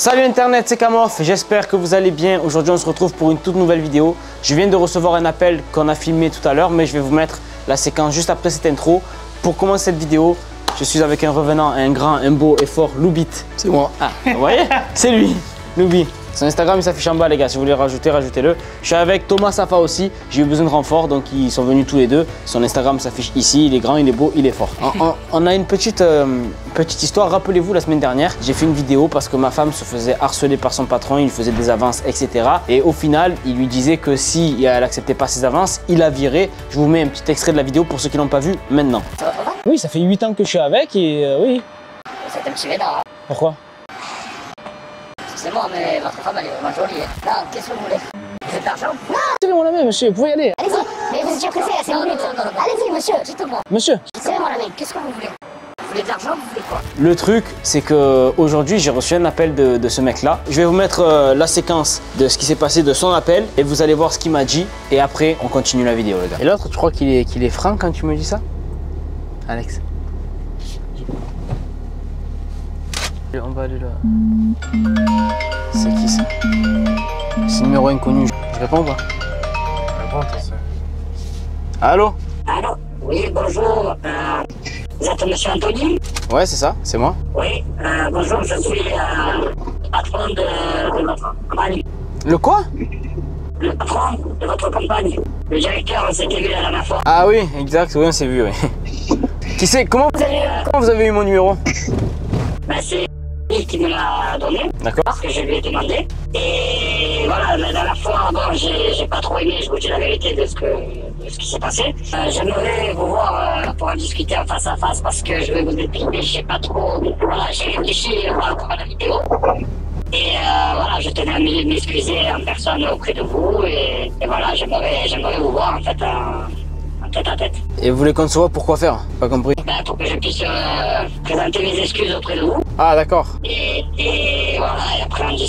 Salut internet, c'est Kamof, j'espère que vous allez bien. Aujourd'hui on se retrouve pour une toute nouvelle vidéo. Je viens de recevoir un appel qu'on a filmé tout à l'heure, mais je vais vous mettre la séquence juste après cette intro. Pour commencer cette vidéo, je suis avec un revenant, un grand, un beau et fort Loubit. C'est moi. Ah, vous voyez? C'est lui, Loubi. Son Instagram il s'affiche en bas les gars, si vous voulez rajouter, rajoutez-le. Je suis avec Thomas Safa aussi, j'ai eu besoin de renfort donc ils sont venus tous les deux. Son Instagram s'affiche ici, il est grand, il est beau, il est fort. On a une petite histoire, rappelez-vous la semaine dernière, j'ai fait une vidéo parce que ma femme se faisait harceler par son patron, il lui faisait des avances etc. Et au final il lui disait que si elle acceptait pas ses avances, il la virait. Je vous mets un petit extrait de la vidéo pour ceux qui l'ont pas vu maintenant. Oui, ça fait 8 ans que je suis avec et oui. C'est un petit vénard. Pourquoi? C'est moi, mais votre femme, elle est vraiment jolie. Non, qu'est-ce que vous voulez? Vous êtes d'argent? Non! C'est bon la main, monsieur, vous pouvez y aller. Allez-y, mais vous étiez pressé, c'est minutes. Allez-y, monsieur, dites-moi. Monsieur. Serrez-moi la main, qu'est-ce que vous voulez? Vous voulez de l'argent, vous voulez quoi? Le truc, c'est que aujourd'hui j'ai reçu un appel de ce mec-là. Je vais vous mettre la séquence de ce qui s'est passé de son appel et vous allez voir ce qu'il m'a dit. Et après, on continue la vidéo, les gars. Et l'autre, tu crois qu'il est franc quand tu me dis ça? Alex. On va aller là. C'est qui ça? C'est numéro inconnu. Je réponds ou pas? Réponds, toi, c'est. Allô? Allô? Oui, bonjour. Vous êtes monsieur Anthony? Ouais, c'est ça, c'est moi. Oui, bonjour, je suis le patron de votre compagne. Le quoi? Le patron de votre compagne. Le directeur, on s'était vu la dernière fois. Ah oui, exact, oui, on s'est vu, oui. Qui c'est? Comment vous avez eu mon numéro? Ben, c'est lui qui me l'a donné. D'accord. Parce que je lui ai demandé. Et voilà, la dernière fois, bon, j'ai pas trop aimé, je vous dis la vérité de ce qui s'est passé. J'aimerais vous voir pour en discuter en face à face parce que je vais vous expliquer, je sais pas trop. Voilà, j'ai réfléchi par rapport à la vidéo. Et voilà, je tenais à m'excuser en personne auprès de vous. Et voilà, j'aimerais vous voir en fait en tête à tête. Et vous voulez qu'on se voit pour quoi faire? Pas compris. Ben, pour que je puisse présenter mes excuses auprès de vous. Ah d'accord. Et voilà, et après en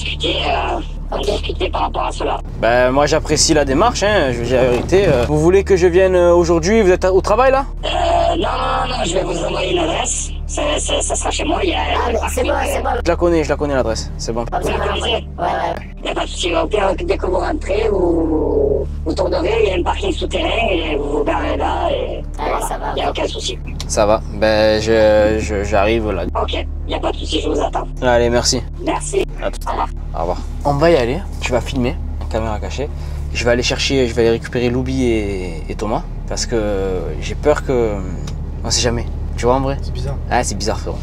discuter par rapport à cela. Ben moi j'apprécie la démarche, hein, je vous dis la vérité. Vous voulez que je vienne aujourd'hui? Vous êtes au travail là? Non, je vais vous envoyer une adresse. Ça sera chez moi, il y a... c'est bon. Je la connais l'adresse, c'est bon. Vous la connaissez? Ouais. Il n'y a pas de souci. Au pire, dès que vous rentrez, vous tournerez, il y a un parking souterrain et vous vous garez là et voilà, ça va. Il n'y a aucun souci. Ça va, ben j'arrive là. Ok, il n'y a pas de souci, je vous attends. Allez, merci. Merci. À tout à l'heure. Au revoir. On va y aller, tu vas filmer, caméra cachée. Je vais aller récupérer Loubi et Thomas parce que j'ai peur que... On sait jamais. Tu vois en vrai? C'est bizarre. Ah, c'est bizarre frérot.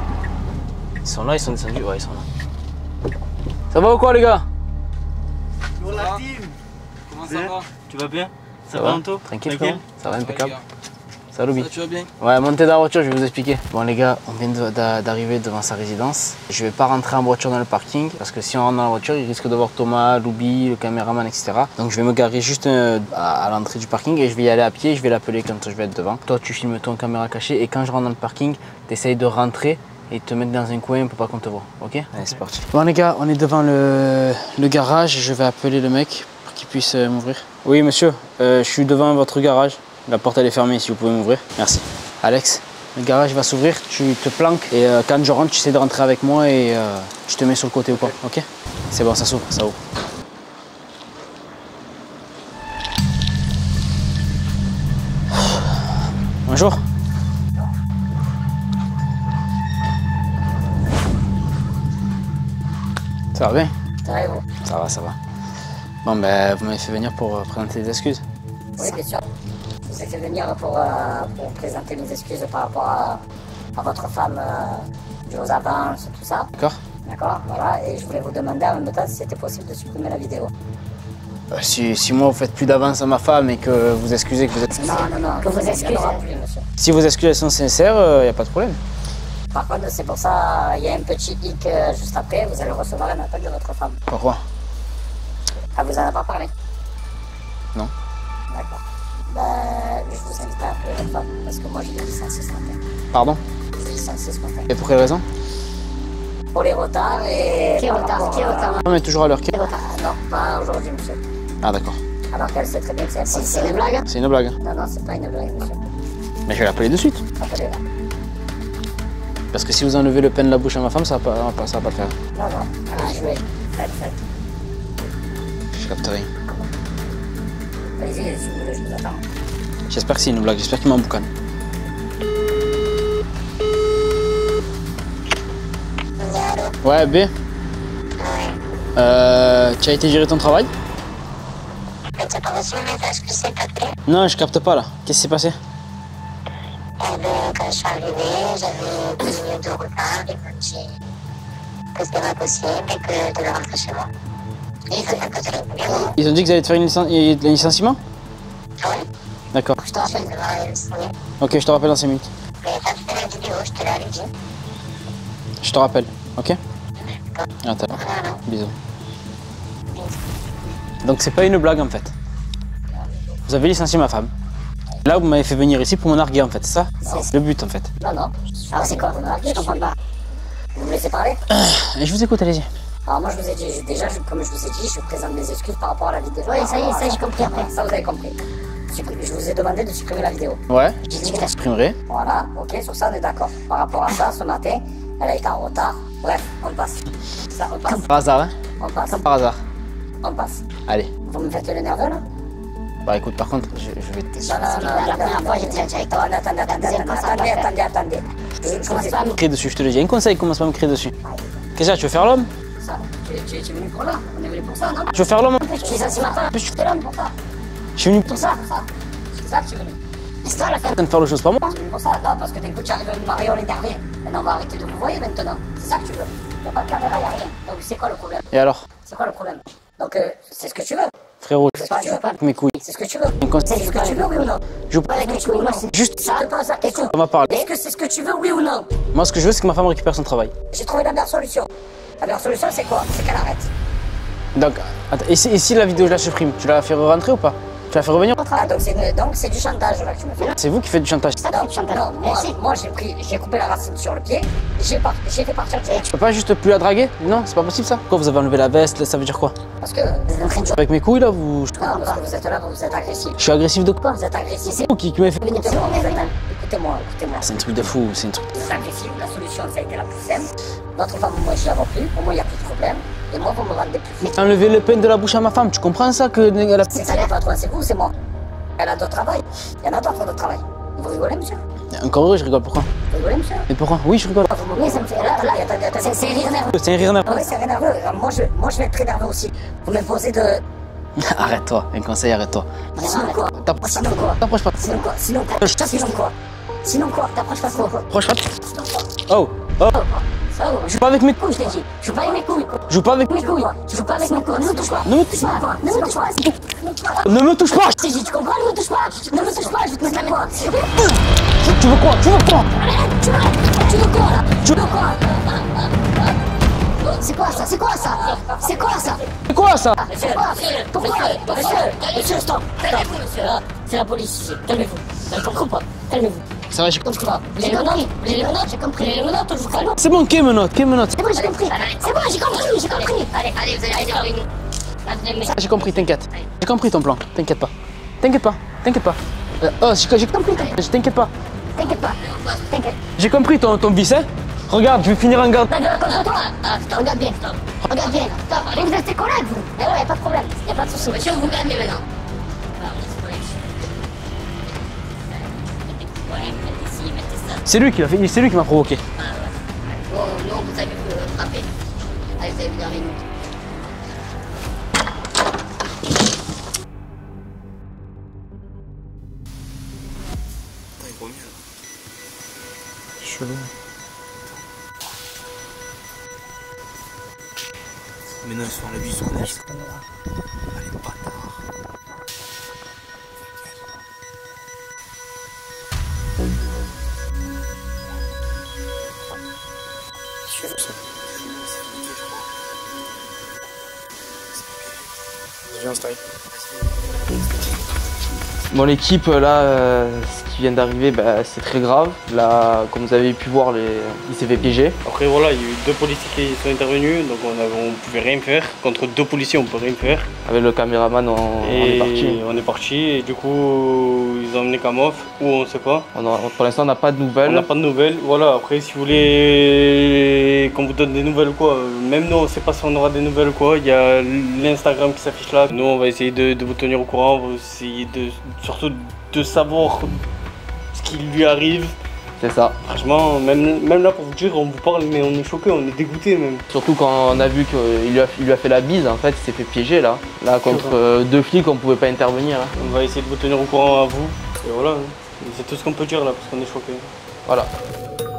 Ils sont là, ils sont descendus? Ouais, ils sont là. Ça va ou quoi les gars? Bonjour la team. Comment ça va? Tu vas bien? Ça va Anto? Tranquille frérot. Ça va impeccable. Salut Loubi. Tu vas bien? Ouais, montez dans la voiture, je vais vous expliquer. Bon les gars, on vient d'arriver devant sa résidence. Je vais pas rentrer en voiture dans le parking parce que si on rentre dans la voiture, il risque de voir Thomas, Loubi, le caméraman, etc. Donc je vais me garer juste à l'entrée du parking et je vais y aller à pied. Je vais l'appeler quand je vais être devant. Toi, tu filmes ton caméra cachée et quand je rentre dans le parking, tu essayes de rentrer et te mettre dans un coin pour pas qu'on te voit. Ok? Allez, c'est parti. Bon les gars, on est devant le garage. Je vais appeler le mec pour qu'il puisse m'ouvrir. Oui monsieur, je suis devant votre garage. La porte elle est fermée, si vous pouvez m'ouvrir. Merci. Alex, le garage va s'ouvrir, tu te planques et quand je rentre, tu essaies de rentrer avec moi et je te mets sur le côté ou quoi, ok? C'est bon, ça s'ouvre, ça ouvre. Bonjour. Ça va bien? Ça va et vous? Ça va. Bon ben, vous m'avez fait venir pour présenter des excuses. Oui, bien sûr. Je vous ai fait venir pour présenter mes excuses par rapport à votre femme, aux avances, tout ça. D'accord? D'accord, voilà. Et je voulais vous demander en même temps si c'était possible de supprimer la vidéo. Si moi vous faites plus d'avance à ma femme et que vous excusez que vous êtes... Non, que vous excusez. Plus, monsieur. Si vos excuses sont sincères, il n'y a pas de problème. Par contre, c'est pour ça, il y a un petit hic juste après, vous allez recevoir un appel de votre femme. Pourquoi? Elle vous en a pas parlé? Non. D'accord. Ben, je vous invite à appeler votre femme, parce que moi je l'ai licencié ce matin. Pardon? Je l'ai licencié ce matin. Et pour quelle raison? Pour les retards et... Qui est retard? On est toujours à l'heure. Non, pas aujourd'hui, monsieur. Ah d'accord. Alors qu'elle sait très bien que c'est impossible. C'est une blague? C'est une blague. Non, c'est pas une blague, monsieur. Mais je vais l'appeler de suite. Appelez-la. Parce que si vous enlevez le pain de la bouche à ma femme, ça va pas le faire. Non, non, jouez. Faites. Je capte rien. Allez-y, si vous voulez, je vous attends. J'espère que c'est une blague, j'espère qu'il m'emboucane. Ouais, B. Tu as été gérer ton travail? T'as pas reçu le message que c'est capté? Non, je capte pas là. Qu'est-ce qui s'est passé? Eh bien, quand je suis arrivée, j'avais 10 minutes de retard et que que c'était pas possible et que je devais rentrer chez moi. Et il fallait que tu aies le bureau. Ils ont dit qu'ils allaient te faire un licenciement? Ouais. D'accord. Je te rappelle de la soirée. Ok, je te rappelle dans 5 minutes. Mais t'as fait la vidéo, je te l'avais dit. Je te rappelle, ok? Attends, bisous. Donc c'est pas une blague en fait. Vous avez licencié ma femme. Là vous m'avez fait venir ici pour me narguer en fait, c'est ça? C'est le but en fait. Non, non. Alors c'est quoi? Je comprends pas. Vous me laissez parler? Et je vous écoute, allez-y. Alors moi je vous ai dit, déjà comme je vous ai dit, je vous présente mes excuses par rapport à la vidéo. Oui, ça y est, ça j'ai compris après. Ça vous avez compris. Je vous ai demandé de supprimer la vidéo. Ouais, J'ai dit je supprimerai. Voilà, ok, sur ça on est d'accord. Par rapport à ça, ce matin, elle a été en retard. Bref, on passe. Ça, on passe. Par hasard, hein? On passe. Par hasard. On passe. Allez. Vous me faites le nerveux là? Bah écoute, par contre, je vais te... Non, la première fois j'étais direct. Attendez. Je commence pas à me crier dessus, je te le dis. Un conseil, commence pas à me crier dessus. Qu'est-ce que tu veux faire l'homme? ça. Tu es venu pour là? On est venu pour ça, non? Tu veux faire l'homme? Tu es ça, c'est ma femme. Tu es l'homme pour ça. Je suis venu Pour ça. C'est ça que tu es venu. C'est ça la femme. de faire les choses, pas moi. Tu es venu pour ça? Non, parce que d'un coup tu arrives à me marier, on est énervé. Maintenant on va arrêter de vous voir maintenant. C'est ça que tu veux. Il n'y a pas de caméra, il n'y a rien. Donc c'est quoi le problème? Et alors? C'est quoi le problème? Donc c'est ce que tu veux. Frérot, C'est ce que tu veux pas. mes couilles. C'est ce que tu veux. C'est ce que tu veux, oui ou non? Je Pas avec mes couilles, moi c'est Juste- ça. Je te pose la question. On va parler. Est-ce que c'est ce que tu veux, oui ou non? Moi, ce que je veux, c'est que ma femme récupère son travail. J'ai trouvé la meilleure solution. La meilleure solution, c'est quoi? C'est qu'elle arrête. Donc, attends, et si la vidéo, je la supprime, tu la fais rentrer ou pas? Tu la fais revenir? Ah, donc c'est du chantage là que tu me fais. C'est vous qui faites du chantage. Non, moi j'ai coupé la racine sur le pied, j'ai fait partir le pied. Tu peux pas juste plus la draguer? Non, c'est pas possible ça. Pourquoi vous avez enlevé la veste? Ça veut dire quoi? Parce que vous êtes en train de jouer. Avec mes couilles là, vous... Non, parce que vous êtes là, vous êtes agressif. Je suis agressif de quoi? Pourquoi vous êtes agressif? C'est Vous qui m'avez fait... Écoutez-moi. C'est un truc de fou, c'est un truc... Vous êtes agressif, la solution ça a été la plus simple. Notre femme, moi je la vois plus, au moins il n'y a plus de problème. Et moi vous me rendez plus vite. Enlever le pain de la bouche à ma femme, tu comprends ça que... C'est ça les patrons, c'est vous ou c'est moi? Elle a d'autres travail. Il y en a d'autres de travail. Vous rigolez, monsieur? Encore heureux, je rigole, pourquoi? Vous rigolez, monsieur? Mais pourquoi? Oui, je rigole. Vous me ça me fait... Là, attendez, c'est rire nerveux. C'est un rire nerveux. Oui, c'est rire nerveux. Moi je vais être très nerveux aussi. Vous m'imposez de... Arrête-toi, un conseil, arrête-toi. Sinon quoi? T'approches Sinon quoi? T'approches pas. Sinon quoi? Sinon quoi? T'approches pas trop. Approche pas. Oh, oh. Ça va, Joue pas avec mes couilles, je t'ai dit. Je joue pas avec mes couilles. Joue pas avec Mes couilles. Je joue pas avec mes couilles. Ne me touche pas. Ne me touche pas. Ne me touche pas. Ne me touche pas. Je t'ai dit, tu comprends? Ne me touche pas. Ne me touche pas. Je vais te mettre la main. Tu veux quoi? Tu veux quoi? Tu veux quoi là? Tu veux quoi? C'est quoi ça? C'est quoi ça? C'est quoi ça? C'est quoi ça? Pourquoi? Monsieur, stop. C'est la police ici. Calmez-vous. Je comprends pas. Calmez-vous. Ça va, j'ai Donc, vous avez les menottes? J'ai compris. Les menottes, je vous calme. C'est bon, quelle menotte? Quelle menotte? C'est bon, j'ai compris. C'est bon, j'ai compris. Allez, vous allez arrêter avec nous. J'ai compris, t'inquiète. J'ai compris ton plan, t'inquiète pas. T'inquiète pas. Oh, j'ai compris. T'inquiète pas. T'inquiète. J'ai compris ton vice, hein? Regarde, je vais finir en garde. Contre toi. Regarde bien. Mais vous êtes tes collègues, vous. Eh ouais, pas de problème. Y'a pas de soucis. Monsieur, vous gagnez maintenant. C'est lui qui l'a fait, c'est lui qui m'a provoqué. Non, vous avez frappé. Allez, vous allez venir avec nous. Chelou. Mais non, ils sont à la vie, ils sont nés. Allez, bâtard. Bon l'équipe là, ce qui vient d'arriver, c'est très grave. Là, comme vous avez pu voir, il s'est fait piéger. Après voilà, il y a eu 2 policiers qui sont intervenus, donc on pouvait rien faire. Contre 2 policiers, on peut rien faire. Avec le caméraman, on est parti. On est parti et du coup, ils ont emmené Kamov, ou on sait pas. Pour l'instant, on n'a pas de nouvelles. On n'a pas de nouvelles. Voilà, après, si vous voulez qu'on vous donne des nouvelles ou quoi, même nous, on ne sait pas si on aura des nouvelles ou quoi. Il y a l'Instagram qui s'affiche là. Nous, on va essayer de vous tenir au courant. On va essayer surtout de savoir ce qui lui arrive. C'est ça. Franchement, même là, pour vous dire, on vous parle, mais on est choqué, on est dégoûté même. Surtout quand on a vu qu'il lui a fait la bise, en fait, il s'est fait piéger là. Là, contre 2 flics, on pouvait pas intervenir. Là. On va essayer de vous tenir au courant à vous. Et voilà, c'est tout ce qu'on peut dire là, parce qu'on est choqué. Voilà.